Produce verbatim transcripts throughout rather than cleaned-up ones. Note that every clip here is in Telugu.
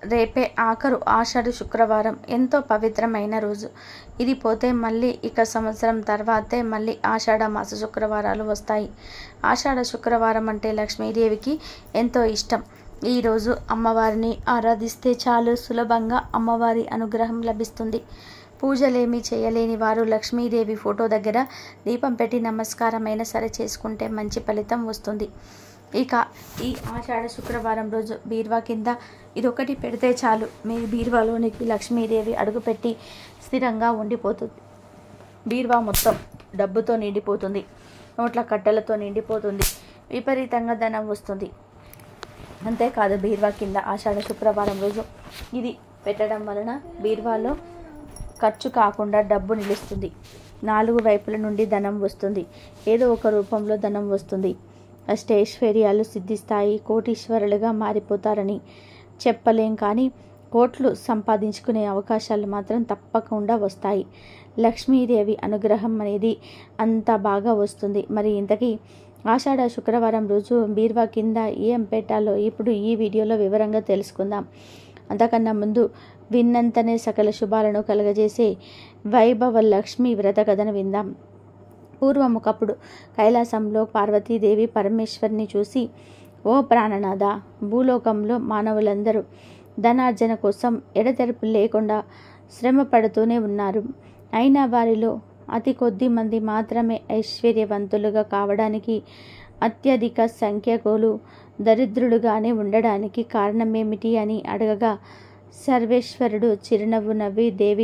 రేపే ఆఖరు ఆషాఢ శుక్రవారం. ఎంతో పవిత్రమైన రోజు. ఇది పోతే మళ్ళీ ఇక సంవత్సరం తర్వాతే మళ్ళీ ఆషాఢ మాస శుక్రవారాలు వస్తాయి. ఆషాఢ శుక్రవారం అంటే లక్ష్మీదేవికి ఎంతో ఇష్టం. ఈరోజు అమ్మవారిని ఆరాధిస్తే చాలు, సులభంగా అమ్మవారి అనుగ్రహం లభిస్తుంది. పూజలేమీ చేయలేని వారు లక్ష్మీదేవి ఫోటో దగ్గర దీపం పెట్టి నమస్కారమైనా సరే చేసుకుంటే మంచి ఫలితం వస్తుంది. ఇక ఈ ఆషాఢ శుక్రవారం రోజు బీరువా కింద ఇదొకటి పెడితే చాలు, మీ బీరువాలోనికి లక్ష్మీదేవి అడుగుపెట్టి స్థిరంగా ఉండిపోతుంది. బీరువా మొత్తం డబ్బుతో నిండిపోతుంది, నోట్ల కట్టలతో నిండిపోతుంది, విపరీతంగా ధనం వస్తుంది. అంతేకాదు, బీరువా కింద ఆషాఢ శుక్రవారం రోజు ఇది పెట్టడం వలన బీరువాలో ఖర్చు కాకుండా డబ్బు నిలుస్తుంది. నాలుగు వైపుల నుండి ధనం వస్తుంది. ఏదో ఒక రూపంలో ధనం వస్తుంది. అష్టైశ్వర్యాలు సిద్ధిస్తాయి. కోటీశ్వరులుగా మారిపోతారని చెప్పలేం, కానీ కోట్లు సంపాదించుకునే అవకాశాలు మాత్రం తప్పకుండా వస్తాయి. లక్ష్మీదేవి అనుగ్రహం అనేది అంత బాగా వస్తుంది. మరి ఇంతకీ ఆషాఢ శుక్రవారం రోజు బీరువా కింద ఏం పెట్టాలో ఇప్పుడు ఈ వీడియోలో వివరంగా తెలుసుకుందాం. అంతకన్నా ముందు విన్నంతనే సకల శుభాలను కలగజేసే వైభవ లక్ష్మీ వ్రత కథను విందాం. పూర్వం ఒకప్పుడు కైలాసంలో పార్వతీదేవి పరమేశ్వరిని చూసి, ఓ ప్రాణనాథ, భూలోకంలో మానవులందరూ ధనార్జన కోసం ఎడతెరపు లేకుండా శ్రమ పడుతూనే ఉన్నారు. అయినా వారిలో అతి కొద్ది మంది మాత్రమే ఐశ్వర్యవంతులుగా కావడానికి, అత్యధిక సంఖ్యకులు దరిద్రులుగానే ఉండడానికి కారణమేమిటి అని అడగగా, సర్వేశ్వరుడు చిరునవ్వు నవ్వి, దేవి,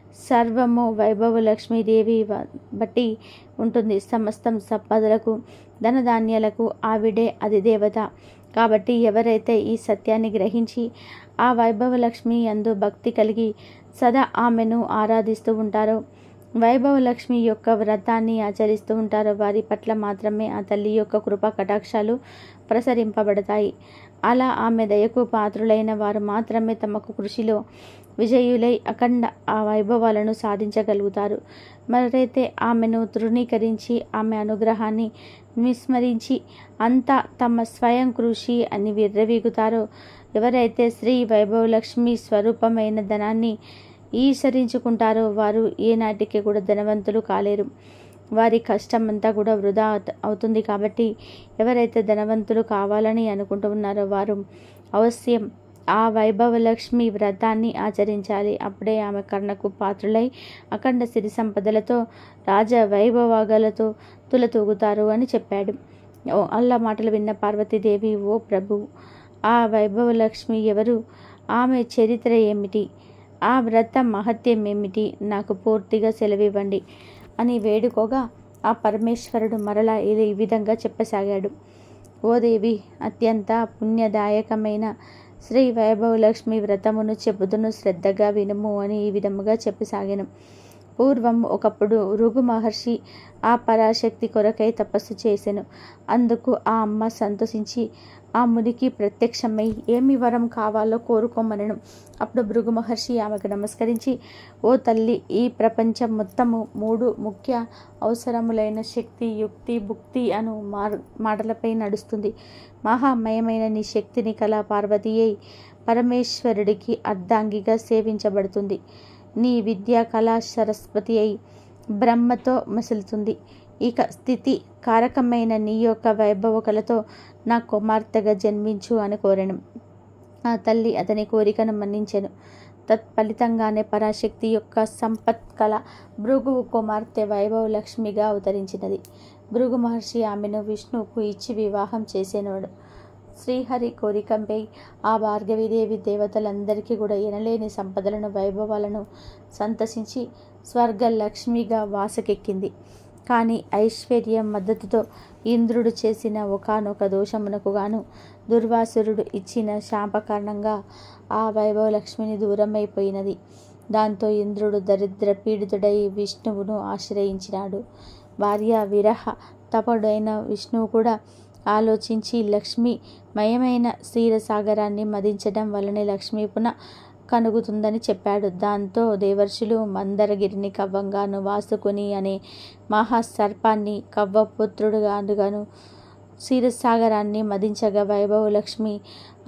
సర్వము వైభవ లక్ష్మీదేవి బట్టి ఉంటుంది. సమస్తం సంపదలకు ధనధాన్యాలకు ఆవిడే అధిదేవత. కాబట్టి ఎవరైతే ఈ సత్యాన్ని గ్రహించి ఆ వైభవ లక్ష్మి యందు భక్తి కలిగి సదా ఆమెను ఆరాధిస్తూ ఉంటారో, వైభవ లక్ష్మి యొక్క వ్రతాన్ని ఆచరిస్తూ ఉంటారో, వారి పట్ల మాత్రమే ఆ తల్లి యొక్క కృపా కటాక్షాలు ప్రసరింపబడతాయి. అలా ఆమె దయకు పాత్రులైన వారు మాత్రమే తమకు కృషిలో విజయులై అఖండ ఆ వైభవాలను సాధించగలుగుతారు. మరైతే ఆమెను తృణీకరించి ఆమె అనుగ్రహాన్ని విస్మరించి అంతా తమ స్వయం కృషి అని విర్రవీగుతారో, ఎవరైతే శ్రీ వైభవలక్ష్మి స్వరూపమైన ధనాన్ని ఈసరించుకుంటారో వారు ఏనాటికి కూడా ధనవంతులు కాలేరు. వారి కష్టం అంతా కూడా వృధా అవుతుంది. కాబట్టి ఎవరైతే ధనవంతులు కావాలని అనుకుంటున్నారో వారు అవశ్యం ఆ వైభవలక్ష్మి వ్రతాన్ని ఆచరించాలి. అప్పుడే ఆమె కరుణకు పాత్రులై అఖండ సిరి సంపదలతో రాజ వైభవాగలతో తులతూగుతారు అని చెప్పాడు. ఓ అల్లా మాటలు విన్న పార్వతీదేవి, ఓ ప్రభు, ఆ వైభవలక్ష్మి ఎవరు? ఆమె చరిత్ర ఏమిటి? ఆ వ్రత మహత్యం ఏమిటి? నాకు పూర్తిగా సెలవివ్వండి అని వేడుకోగా, ఆ పరమేశ్వరుడు మరలా ఈ విధంగా చెప్పసాగాడు. ఓ దేవి, అత్యంత పుణ్యదాయకమైన శ్రీ వైభవలక్ష్మి వ్రతమును చెబుతును, శ్రద్ధగా వినుము అని ఈ విధముగా చెప్పసాగాను. పూర్వం ఒకప్పుడు భృగు మహర్షి ఆ పరాశక్తి కొరకై తపస్సు చేసెను. అందుకు ఆ అమ్మ సంతోషించి ఆ మునికి ప్రత్యక్షమై ఏమి వరం కావాలో కోరుకోమనెను. అప్పుడు భృగు మహర్షి ఆమెకు నమస్కరించి, ఓ తల్లి, ఈ ప్రపంచం మొత్తము మూడు ముఖ్య అవసరములైన శక్తి, యుక్తి, భుక్తి అను మాటలపై నడుస్తుంది. మహామయమైన నీ శక్తిని కల పార్వతీ అయి పరమేశ్వరుడికి అర్ధాంగిగా సేవించబడుతుంది. నీ విద్యా కళా సరస్వతి అయి బ్రహ్మతో మసులుతుంది. ఇక స్థితి కారకమైన నీ యొక్క వైభవ కళతో నా కుమార్తెగా జన్మించు అని కోరెను. ఆ తల్లి అతని కోరికను మన్నించెను. తత్ఫలితంగానే పరాశక్తి యొక్క సంపత్ కళ భృగువు కుమార్తె వైభవ లక్ష్మిగా అవతరించినది. భృగు మహర్షి ఆమెను విష్ణువుకు ఇచ్చి వివాహం చేసేనాడు. శ్రీహరి కోరికంపై ఆ భార్గవీదేవి దేవతలందరికీ కూడా ఎనలేని సంపదలను, వైభవాలను సంతసించి స్వర్గ లక్ష్మిగా వాసకెక్కింది. కానీ ఐశ్వర్యం మద్దతుతో ఇంద్రుడు చేసిన ఒకానొక దోషమునకు గాను దుర్వాసురుడు ఇచ్చిన శాప కారణంగా ఆ వైభవలక్ష్మిని దూరమైపోయినది. దాంతో ఇంద్రుడు దరిద్ర పీడితుడై విష్ణువును ఆశ్రయించినాడు. భార్య విరహ తపడైన విష్ణువు కూడా ఆలోచించి లక్ష్మి మయమైన క్షీరసాగరాన్ని మదించడం వలనే లక్ష్మీ పునః కనుగుతుందని చెప్పాడు. దాంతో దేవర్షులు మందరగిరిని కవ్వంగాను, వాసుకుని అనే మహాసర్పాన్ని కవ్వపుత్రుడుగాను క్షీరసాగరాన్ని మదించగా వైభవలక్ష్మి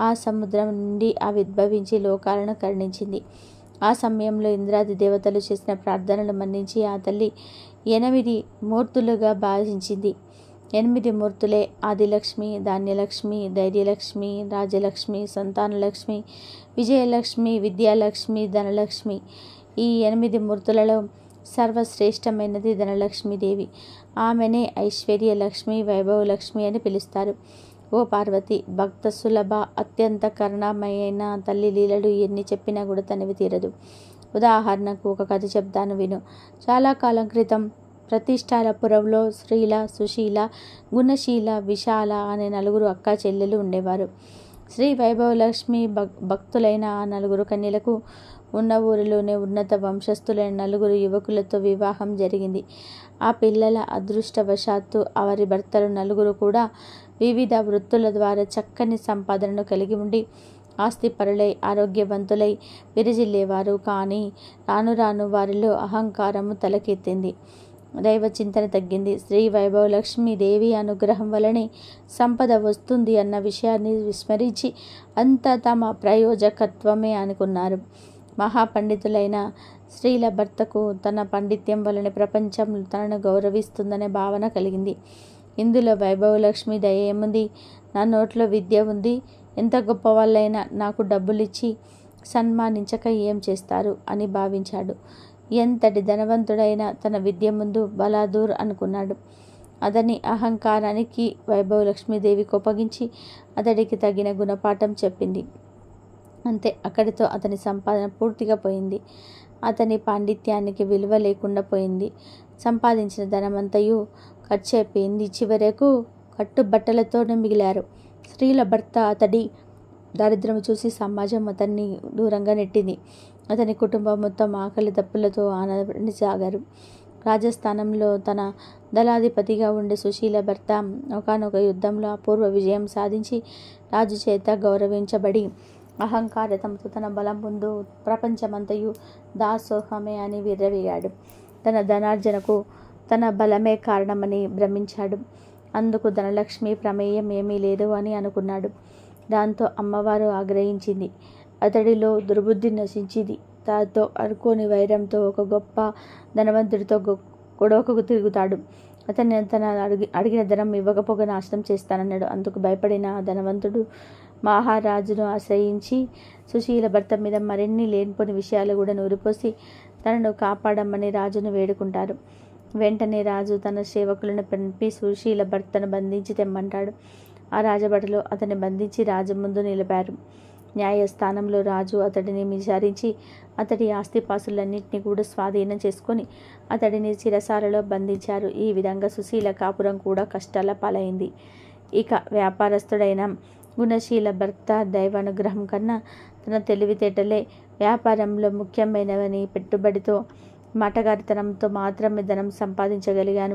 ఆ సముద్రం నుండి ఆవిర్భవించి లోకాలను కరుణించింది. ఆ సమయంలో ఇంద్రాది దేవతలు చేసిన ప్రార్థనలు మన్నించి ఆ తల్లి ఎనిమిది మూర్తులుగా భావించింది. ఎనిమిది మూర్తులే ఆదిలక్ష్మి, ధాన్యలక్ష్మి, ధైర్యలక్ష్మి, రాజలక్ష్మి, సంతానలక్ష్మి, విజయలక్ష్మి, విద్యాలక్ష్మి, ధనలక్ష్మి. ఈ ఎనిమిది మూర్తులలో సర్వశ్రేష్టమైనది ధనలక్ష్మీదేవి. ఆమెనే ఐశ్వర్యలక్ష్మి, వైభవలక్ష్మి అని పిలుస్తారు. ఓ పార్వతి, భక్త సులభ అత్యంత కరుణామయైన తల్లి లీలలు ఎన్ని చెప్పినా కూడా తనివి తీరదు. ఉదాహరణకు ఒక కథ చెప్తాను విను. చాలా కాలం క్రితం ప్రతిష్టాలపురంలో శ్రీల, సుశీల, గుణశీల, విశాల అనే నలుగురు అక్క చెల్లెలు ఉండేవారు. శ్రీ వైభవలక్ష్మి భక్ భక్తులైన ఆ నలుగురు కన్యలకు ఉన్న ఊరిలోనే ఉన్నత వంశస్థులైన నలుగురు యువకులతో వివాహం జరిగింది. ఆ పిల్లల అదృష్టవశాత్తు వారి భర్తలు నలుగురు కూడా వివిధ వృత్తుల ద్వారా చక్కని సంపాదనను కలిగి ఉండి ఆస్తిపరులై ఆరోగ్యవంతులై విరజిల్లేవారు. కానీ రాను రాను వారిలో అహంకారము తలకెత్తింది. దైవ చింతన తగ్గింది. శ్రీ వైభవలక్ష్మి దేవి అనుగ్రహం వలనే సంపద వస్తుంది అన్న విషయాన్ని విస్మరించి అంతా తమ ప్రయోజకత్వమే అనుకున్నారు. మహాపండితులైన స్త్రీల భర్తకు తన పాండిత్యం వలన ప్రపంచం తనను గౌరవిస్తుందనే భావన కలిగింది. ఇందులో వైభవలక్ష్మి దయ ఏముంది? నా నోట్లో విద్య ఉంది, ఎంత గొప్ప వాళ్ళైనా నాకు డబ్బులిచ్చి సన్మానించక ఏం చేస్తారు అని భావించాడు. ఎంతటి ధనవంతుడైనా తన విద్య ముందు బలాదూర్ అనుకున్నాడు. అతని అహంకారానికి వైభవలక్ష్మీదేవి కోపగించి అతడికి తగిన గుణపాఠం చెప్పింది. అంతే, అక్కడితో అతని సంపాదన పూర్తిగా పోయింది. అతని పాండిత్యానికి విలువ లేకుండా పోయింది. సంపాదించిన ధనమంతయు ఖర్చు అయిపోయింది. చివరకు కట్టుబట్టలతోనే మిగిలారు. స్త్రీల భర్త అతడి దారిద్ర్యం చూసి సమాజం అతన్ని దూరంగా నెట్టింది. అతని కుటుంబం మొత్తం ఆకలి దప్పులతో ఆనందించసాగారు. రాజస్థానంలో తన దళాధిపతిగా ఉండే సుశీల భర్త ఒకానొక యుద్ధంలో అపూర్వ విజయం సాధించి రాజు చేత గౌరవించబడి అహంకారతంతో తన బలం ముందు ప్రపంచమంతయు దాసోహమే అని విర్రవీగాడు. తన ధనార్జనకు తన బలమే కారణమని భ్రమించాడు. అందుకు ధనలక్ష్మి ప్రమేయం ఏమీ లేదు అని అనుకున్నాడు. దాంతో అమ్మవారు ఆగ్రహించింది. అతడిలో దుర్బుద్ధి నశించింది. దాంతో అనుకోని వైరంతో ఒక గొప్ప ధనవంతుడితో గొడవకు తిరుగుతాడు. అతన్ని తన అడిగి అడిగిన ధనం ఇవ్వకపోగా నాశనం చేస్తానన్నాడు. అందుకు భయపడిన ఆ ధనవంతుడు మహారాజును ఆశ్రయించి సుశీల భర్త మీద మరిన్ని లేనిపోని విషయాలు కూడా నూరిపోసి తనను కాపాడమని రాజును వేడుకుంటారు. వెంటనే రాజు తన సేవకులను పంపి సుశీల భర్తను బంధించి తెమ్మంటాడు. ఆ రాజభటులు అతన్ని బంధించి రాజు ముందు నిలిపారు. న్యాయస్థానంలో రాజు అతడిని విచారించి అతడి ఆస్తిపాసులన్నింటినీ కూడా స్వాధీనం చేసుకొని అతడిని చిరసాలలో బంధించారు. ఈ విధంగా సుశీల కాపురం కూడా కష్టాల పాలైంది. ఇక వ్యాపారస్తుడైన గుణశీల భర్త దైవానుగ్రహం కన్నా తన తెలివితేటలే వ్యాపారంలో ముఖ్యమైనవని పెట్టుబడితో మాటగారితనంతో మాత్రమే ధనం సంపాదించగలిగాను,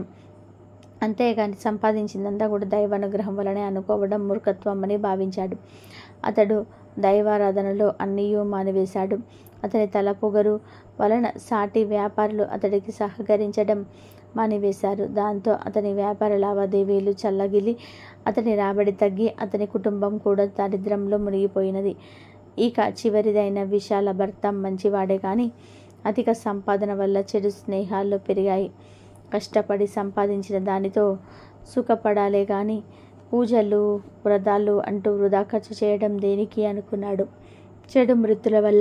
అంతేగాని సంపాదించిందంతా కూడా దైవానుగ్రహం వలనే అనుకోవడం మూర్ఖత్వం అని భావించాడు. అతడు దైవారాధనలో అన్నీయూ మానివేశాడు. అతని తలపొగరు వలన సాటి వ్యాపారులు అతడికి సహకరించడం మానివేశారు. దాంతో అతని వ్యాపార లావాదేవీలు చల్లగిలి అతని రాబడి తగ్గి అతని కుటుంబం కూడా దారిద్ర్యంలో మునిగిపోయినది. ఇక చివరిదైన విశాల భర్త మంచివాడే కానీ అధిక సంపాదన వల్ల చెడు స్నేహాల్లో పెరిగాయి. కష్టపడి సంపాదించిన దానితో సుఖపడాలే కానీ పూజలు వ్రతాలు అంటూ వృధా ఖర్చు చేయడం దేనికి అనుకున్నాడు. చెడు మృతుల వల్ల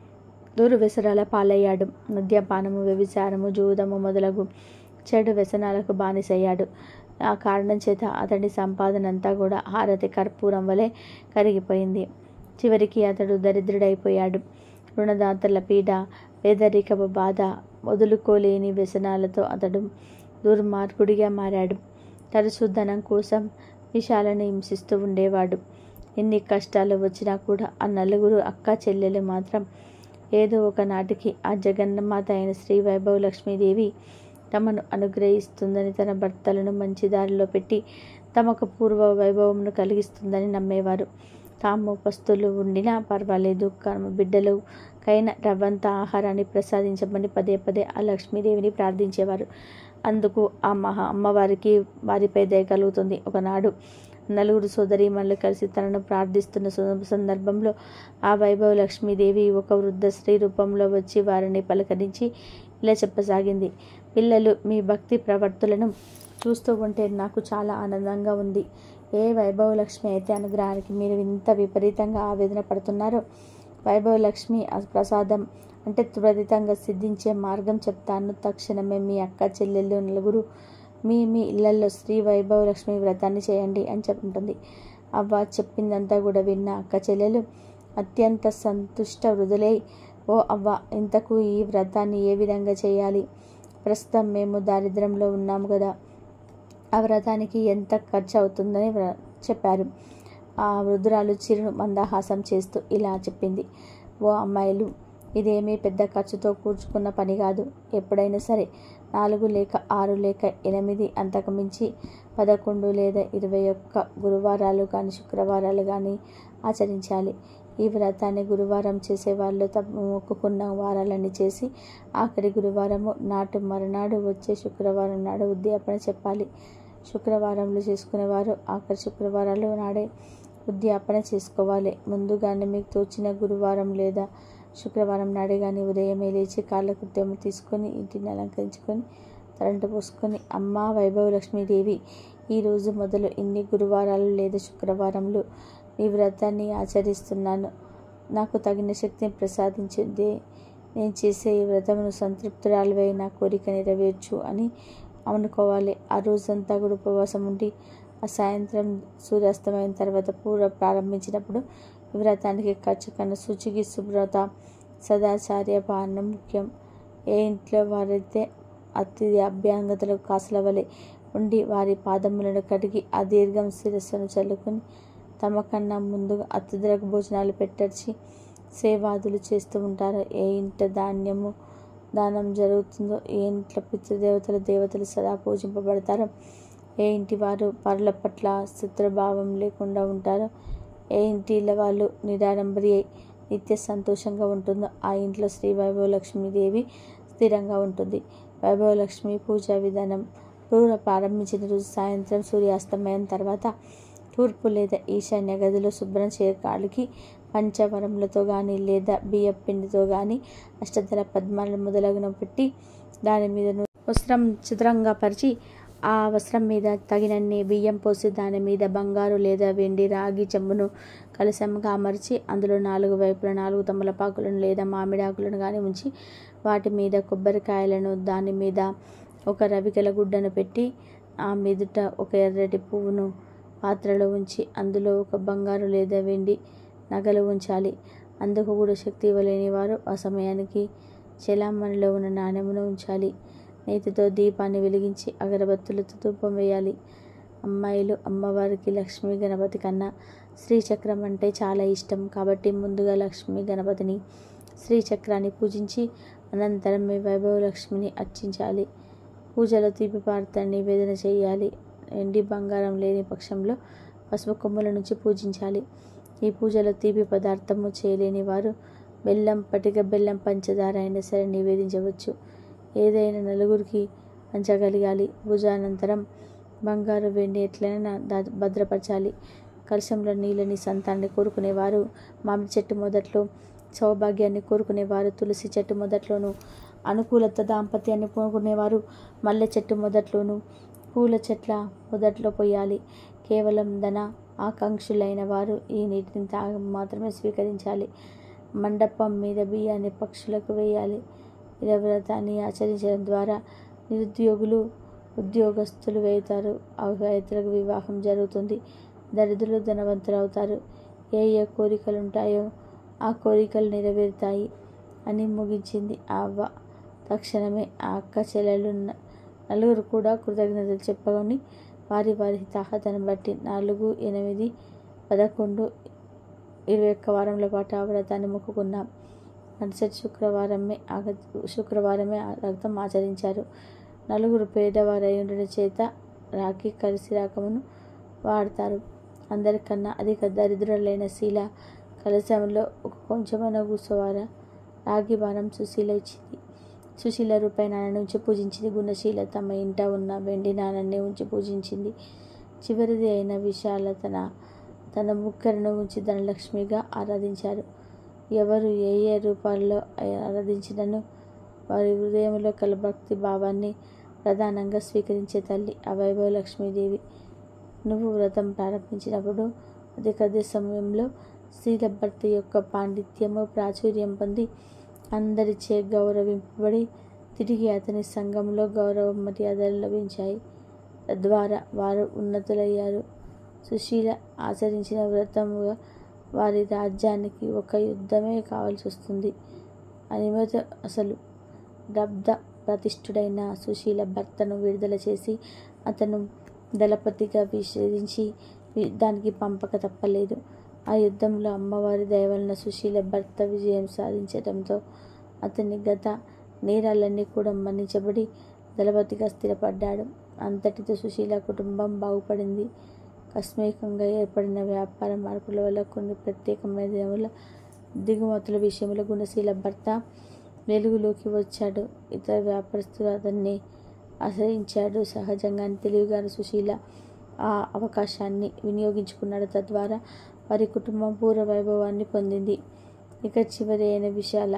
దుర్వ్యసనాల పాలయ్యాడు. మద్యపానము, వ్యభిచారము, జూదము మొదలగు చెడు వ్యసనాలకు బానిసయ్యాడు. ఆ కారణం చేత అతడి సంపాదన అంతా కూడా హారతి కర్పూరం వలె కరిగిపోయింది. చివరికి అతడు దరిద్రుడైపోయాడు. రుణదాతల పీడ, పేదరికపు బాధ, వదులుకోలేని వ్యసనాలతో అతడు దుర్మార్గుడిగా మారాడు. తరచూ ధనం కోసం విశాలను హింసిస్తూ ఉండేవాడు. ఎన్ని కష్టాలు వచ్చినా కూడా ఆ నలుగురు అక్క చెల్లెలు మాత్రం ఏదో ఒక నాటికి ఆ జగన్మాత అయిన శ్రీ వైభవలక్ష్మీదేవి తమను అనుగ్రహిస్తుందని, తన భర్తలను మంచి దారిలో పెట్టి తమకు పూర్వ వైభవమును కలిగిస్తుందని నమ్మేవారు. తాము పస్తులు ఉండినా పర్వాలేదు, కర్మ బిడ్డలు కైన రవ్వంత ఆహారాన్ని ప్రసాదించమని పదే పదే ఆ లక్ష్మీదేవిని ప్రార్థించేవారు. అందుకు ఆ మహా అమ్మవారికి వారిపై దయ కలుగుతుంది. ఒకనాడు నలుగురు సోదరీమణులు కలిసి తనను ప్రార్థిస్తున్న సందర్భంలో ఆ వైభవ లక్ష్మీదేవి ఒక వృద్ధ స్త్రీ రూపంలో వచ్చి వారిని పలకరించి ఇలా చెప్పసాగింది. పిల్లలు, మీ భక్తి ప్రవర్తులను చూస్తూ ఉంటే నాకు చాలా ఆనందంగా ఉంది. ఏ వైభవ లక్ష్మి అయితే అనుగ్రహానికి మీరు ఇంత విపరీతంగా ఆవేదన పడుతున్నారో, వైభవ లక్ష్మి ప్రసాదం అంటే త్వరితంగా సిద్ధించే మార్గం చెప్తాను. తక్షణమే మీ అక్క చెల్లెళ్ళు నలుగురు మీ మీ ఇళ్లలో శ్రీ వైభవ లక్ష్మి వ్రతాన్ని చేయండి అని చెప్పుంటుంది. అవ్వ చెప్పిందంతా కూడా విన్న అక్క చెల్లెలు అత్యంత సంతుష్ట వృధులై, ఓ అవ్వ, ఇంతకు ఈ వ్రతాన్ని ఏ విధంగా చేయాలి? ప్రస్తుతం మేము దారిద్ర్యంలో ఉన్నాము కదా, ఆ వ్రతానికి ఎంత ఖర్చు అవుతుందని చెప్పారు. ఆ వృద్ధురాలు చిరు మందహాసం చేస్తూ ఇలా చెప్పింది. ఓ అమ్మాయిలు, ఇదేమీ పెద్ద ఖర్చుతో కూర్చుకున్న పని కాదు. ఎప్పుడైనా సరే నాలుగు లేక ఆరు లేక ఎనిమిది, అంతకు మించి పదకొండు లేదా ఇరవై ఒక్క గురువారాలు కానీ శుక్రవారాలు కానీ ఆచరించాలి. ఈ వ్రతాన్ని గురువారం చేసేవాళ్ళు తమ మొక్కుకున్న వారాలన్నీ చేసి ఆఖరి గురువారము నాటు మరునాడు వచ్చే శుక్రవారం నాడు ఉద్యాపన చెప్పాలి. శుక్రవారంలో చేసుకునేవారు ఆఖరి శుక్రవారాలు నాడే ఉద్యాపన చేసుకోవాలి. ముందుగానే మీకు తోచిన గురువారం లేదా శుక్రవారం నాడే కానీ ఉదయమే లేచి కాళ్ళ కృత్యము తీసుకొని ఇంటిని అలంకరించుకొని తలంటు పోసుకొని, అమ్మ వైభవ లక్ష్మీదేవి, ఈరోజు మొదలు ఇన్ని గురువారాలు లేదా శుక్రవారంలో ఈ వ్రతాన్ని ఆచరిస్తున్నాను. నాకు తగిన శక్తిని ప్రసాదించింది. నేను చేసే ఈ వ్రతమును సంతృప్తురాలివై నా కోరిక నెరవేర్చు అని అనుకోవాలి. ఆ రోజంతా కూడా ఉపవాసం ఉండి ఆ సాయంత్రం సూర్యాస్తమైన తర్వాత పూర్వ ప్రారంభించినప్పుడు ఈ వ్రతానికి ఖర్చు కన్నా శుచికి శుభ్రత సదాచార్య పాలన ముఖ్యం. ఏ ఇంట్లో వారైతే అతిథి అభ్యాంగతలకు కాసుల వలె ఉండి వారి పాదములను కడిగి ఆ దీర్ఘం శిరస్సును చల్లుకొని తమ కన్నా ముందుగా అతిథులకు భోజనాలు పెట్టర్చి సేవాదులు చేస్తూ ఉంటారు. ఏ ఇంట ధాన్యము దానం జరుగుతుందో, ఏ ఇంట్లో పితృదేవతలు దేవతలు సదా పూజింపబడతారో, ఏ ఇంటి వారు పరుల పట్ల శత్రుభావం లేకుండా ఉంటారో, ఏ ఇంటి వాళ్ళు నిరాడంబరి అయి నిత్య సంతోషంగా ఉంటుందో ఆ ఇంట్లో శ్రీ వైభవ లక్ష్మీదేవి స్థిరంగా ఉంటుంది. వైభవ లక్ష్మి పూజా విధానం పూర్వ ప్రారంభించిన రోజు సాయంత్రం సూర్యాస్తమయం తర్వాత తూర్పు లేదా ఈశాన్య గదిలో శుభ్రం చేయకాలికి పంచవరములతో కానీ లేదా బియ్య పిండితో కానీ అష్టదళ పద్మాలను మొదలగున పెట్టి దాని మీద వస్త్రం చిత్రంగా పరిచి ఆ వస్త్రం మీద తగినన్ని బియ్యం పోసి దాని మీద బంగారు లేదా వెండి రాగి చెంబును కలశంగా అమర్చి అందులో నాలుగు వైపుల నాలుగు తమలపాకులను లేదా మామిడాకులను కానీ ఉంచి వాటి మీద కొబ్బరికాయలను దాని మీద ఒక రవికెల గుడ్డను పెట్టి ఆ మీదుట ఒక ఎర్రటి పువ్వును పాత్రలో ఉంచి అందులో ఒక బంగారు లేదా వెండి నగలు ఉంచాలి. అందుకు కూడా శక్తి ఇవ్వలేని వారు ఆ సమయానికి చెలామణిలో ఉన్న నాణెమును ఉంచాలి. నేతితో దీపాన్ని వెలిగించి అగరబత్తులతో ధూపం వేయాలి. అమ్మాయిలు, అమ్మవారికి లక్ష్మీ గణపతి కన్నా శ్రీచక్రం అంటే చాలా ఇష్టం. కాబట్టి ముందుగా లక్ష్మీ గణపతిని శ్రీచక్రాన్ని పూజించి అనంతరం మీ వైభవ లక్ష్మిని అర్చించాలి. పూజలో తీపి పార్థాన్ని నివేదన చేయాలి. ఎండి బంగారం లేని పక్షంలో పసుపు కొమ్ముల నుంచి పూజించాలి. ఈ పూజలో తీపి పదార్థము చేయలేని వారు బెల్లం, పటిక బెల్లం, పంచదార అయినా సరే నివేదించవచ్చు. ఏదైనా నలుగురికి పంచగలగాలి. పూజ అనంతరం బంగారు వెండి ఎట్లయినా భద్రపరచాలి. కలశంలో నీళ్ళని సంతానాన్ని కోరుకునేవారు మామిడి చెట్టు మొదట్లో, సౌభాగ్యాన్ని కోరుకునేవారు తులసి చెట్టు మొదట్లోనూ, అనుకూలత దాంపత్యాన్ని కోరుకునేవారు మల్లె చెట్టు మొదట్లోనూ, పూల చెట్ల మొదట్లో పోయాలి. కేవలం ధన ఆకాంక్షులైన వారు ఈ నీటిని తాగ మాత్రమే స్వీకరించాలి. మండపం మీద బియ్యాన్ని పక్షులకు వేయాలి. ఇలా వ్రతాన్ని ఆచరించడం ద్వారా నిరుద్యోగులు ఉద్యోగస్తులు వేయుతారు. అవివాహితులకు వివాహం జరుగుతుంది. దరిద్రులు ధనవంతులు అవుతారు. ఏ ఏ కోరికలు ఉంటాయో ఆ కోరికలు నెరవేరుతాయి అని ముగించింది ఆ అవ్వ. తక్షణమే ఆ అక్క చెల్లెలు నలుగురు కూడా కృతజ్ఞతలు చెప్పుకొని వారి వారి తాహతను బట్టి నాలుగు, ఎనిమిది, పదకొండు, ఇరవై ఒక్క వారంల పాటు ఆ వ్రతాన్ని మొక్కుకున్నాం. మరుసటి శుక్రవారమే శుక్రవారమే రక్తం ఆచరించారు. నలుగురు పేదవారై ఉండడం చేత రాఖీ కలిసి రాకమును వాడతారు. అందరికన్నా అధిక దరిద్రులైన శీల కలశంలో ఒక కొంచెమైనా కూర్చోవారా రాగి బాణం సుశీల ఇచ్చింది. సుశీల రూపాయి నాణ్యాన్ని ఉంచి పూజించింది. గుణశీల తమ ఇంట ఉన్న వెండి నాణ్యాన్ని ఉంచి పూజించింది. చివరిది అయిన విశాలతన తన ముక్కరను ఉంచి ధనలక్ష్మిగా ఆరాధించారు. ఎవరు ఏ ఏ రూపాల్లో ఆరాధించినను వారి హృదయంలో కల భక్తి భావాన్ని ప్రధానంగా స్వీకరించే తల్లి అవైభవ లక్ష్మీదేవి. నువ్వు వ్రతం ప్రారంభించినప్పుడు అతి కొద్ది సమయంలో స్త్రీల భర్త యొక్క పాండిత్యము ప్రాచుర్యం పొంది అందరిచే గౌరవింపబడి తిరిగి అతని సంఘంలో గౌరవ మర్యాదలు లభించాయి. తద్వారా వారు ఉన్నతులయ్యారు. సుశీల ఆచరించిన వ్రతముగా వారి రాజ్యానికి ఒక యుద్ధమే కావాల్సి వస్తుంది. అనిమత అసలు లబ్ధ ప్రతిష్ఠుడైన సుశీల భర్తను విడుదల చేసి అతను దళపతిగా విషేధించి దానికి పంపక తప్పలేదు. ఆ యుద్ధంలో అమ్మవారి దయ వలన సుశీల భర్త విజయం సాధించడంతో అతని గత నేరాలన్నీ కూడా మన్నించబడి దళపతిగా స్థిరపడ్డాడు. అంతటితో సుశీల కుటుంబం బాగుపడింది. కస్మికంగా ఏర్పడిన వ్యాపార మార్పుల వల్ల కొన్ని ప్రత్యేకమైన దినముల దిగుమతుల విషయంలో గుణశీల భర్త వెలుగులోకి వచ్చాడు. ఇతర వ్యాపారస్తులు అతన్ని ఆశ్రయించాడు. సహజంగానే తెలివిగాను సుశీల ఆ అవకాశాన్ని వినియోగించుకున్నాడు. తద్వారా వారి కుటుంబం పూర్వ వైభవాన్ని పొందింది. ఇక చివరి అయిన విశాల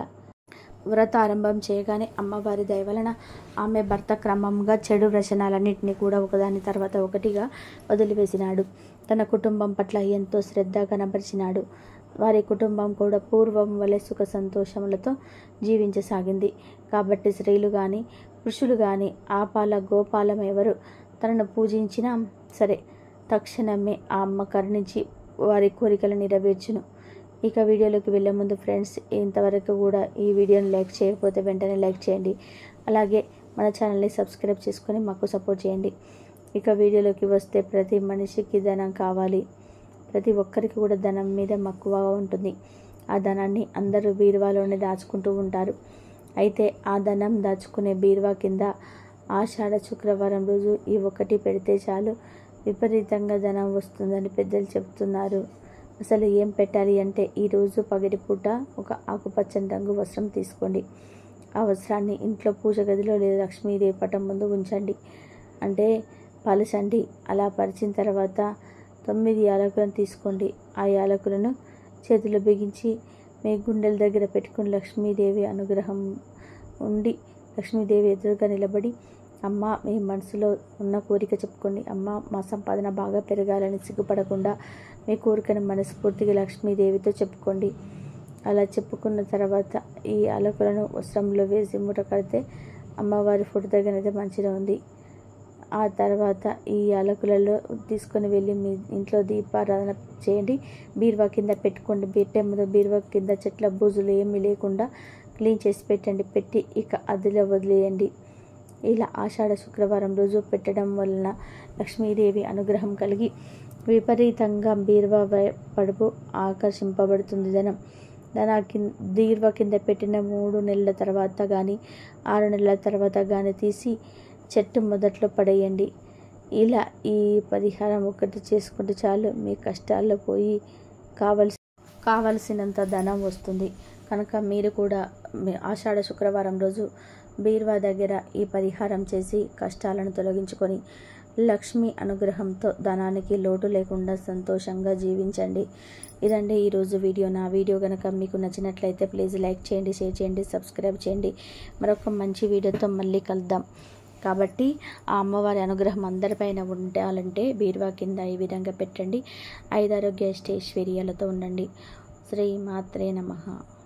వ్రతారంభం చేయగానే అమ్మవారి దయ వలన ఆమె భర్త క్రమంగా చెడు వ్యసనాలన్నింటినీ కూడా ఒకదాని తర్వాత ఒకటిగా వదిలివేసినాడు. తన కుటుంబం పట్ల ఎంతో శ్రద్ధ కనబరిచినాడు. వారి కుటుంబం కూడా పూర్వం వలె సుఖ సంతోషములతో జీవించసాగింది. కాబట్టి స్త్రీలు కానీ పురుషులు కానీ ఆపాల గోపాలం ఎవరు తనను పూజించినా సరే తక్షణమే ఆ అమ్మ కరుణించి వారి కోరికలు నెరవేర్చును. ఇక వీడియోలోకి వెళ్ళే ముందు ఫ్రెండ్స్, ఇంతవరకు కూడా ఈ వీడియోని లైక్ చేయకపోతే వెంటనే లైక్ చేయండి. అలాగే మన ఛానల్ని సబ్స్క్రైబ్ చేసుకొని మాకు సపోర్ట్ చేయండి. ఇక వీడియోలోకి వస్తే ప్రతి మనిషికి ధనం కావాలి. ప్రతి ఒక్కరికి కూడా ధనం మీద మక్కువగా ఉంటుంది. ఆ ధనాన్ని అందరూ బీరువాలోనే దాచుకుంటూ ఉంటారు. అయితే ఆ ధనం దాచుకునే బీరువా కింద ఆషాఢ శుక్రవారం రోజు ఈ ఒకటి పెడితే చాలు విపరీతంగా ధనం వస్తుందని పెద్దలు చెబుతున్నారు. అసలు ఏం పెట్టాలి అంటే ఈరోజు పగటిపూట ఒక ఆకుపచ్చని రంగు వస్త్రం తీసుకోండి. ఆ వస్త్రాన్ని ఇంట్లో పూజ గదిలో లేదా లక్ష్మీదేవి పటం ముందు ఉంచండి, అంటే పలచండి. అలా పరిచిన తర్వాత తొమ్మిది యాలకులను తీసుకోండి. ఆ యాలకులను చేతిలో బిగించి మీ గుండెల దగ్గర పెట్టుకుని లక్ష్మీదేవి అనుగ్రహం ఉండి లక్ష్మీదేవి ఎదురుగా నిలబడి, అమ్మ మీ మనసులో ఉన్న కోరిక చెప్పుకోండి. అమ్మ మా సంపాదన బాగా పెరగాలని సిగ్గుపడకుండా మీ కోరికను మనస్ఫూర్తిగా లక్ష్మీదేవితో చెప్పుకోండి. అలా చెప్పుకున్న తర్వాత ఈ యాలకులను వస్త్రంలో వేసి మూట కడితే అమ్మవారి ఫోటో దగ్గర మంచిగా ఉంది. ఆ తర్వాత ఈ యాలకులలో తీసుకొని వెళ్ళి మీ ఇంట్లో దీపారాధన చేయండి. బీరువా కింద పెట్టుకోండి. పెట్టే ముందు బీరువా కింద చెట్ల బూజులు ఏమీ లేకుండా క్లీన్ చేసి పెట్టండి. పెట్టి ఇక అదిలో వదిలేయండి. ఇలా ఆషాఢ శుక్రవారం రోజు పెట్టడం వలన లక్ష్మీదేవి అనుగ్రహం కలిగి విపరీతంగా బీరువా పడుపు ఆకర్షింపబడుతుంది. ధనం ధన కింద బీరువా కింద పెట్టిన మూడు నెలల తర్వాత కానీ ఆరు నెలల తర్వాత కానీ తీసి చెట్టు మొదట్లో పడేయండి. ఇలా ఈ పరిహారం ఒకటి చేసుకుంటే చాలు మీ కష్టాల్లో పోయి కావలసి కావలసినంత ధనం వస్తుంది. కనుక మీరు కూడా ఆషాఢ శుక్రవారం రోజు బీరువా దగ్గర ఈ పరిహారం చేసి కష్టాలను తొలగించుకొని లక్ష్మి అనుగ్రహంతో ధనానికి లోటు లేకుండా సంతోషంగా జీవించండి. ఇదండి ఈరోజు వీడియో. నా వీడియో కనుక మీకు నచ్చినట్లయితే ప్లీజ్ లైక్ చేయండి, షేర్ చేయండి, సబ్స్క్రైబ్ చేయండి. మరొక మంచి వీడియోతో మళ్ళీ కలుద్దాం. కాబట్టి ఆ అమ్మవారి అనుగ్రహం అందరిపైన ఉండాలంటే బీరువా కింద ఈ విధంగా పెట్టండి. ఐదారోగ్య అష్టైశ్వర్యాలతో ఉండండి. శ్రీ మాత్రే నమః.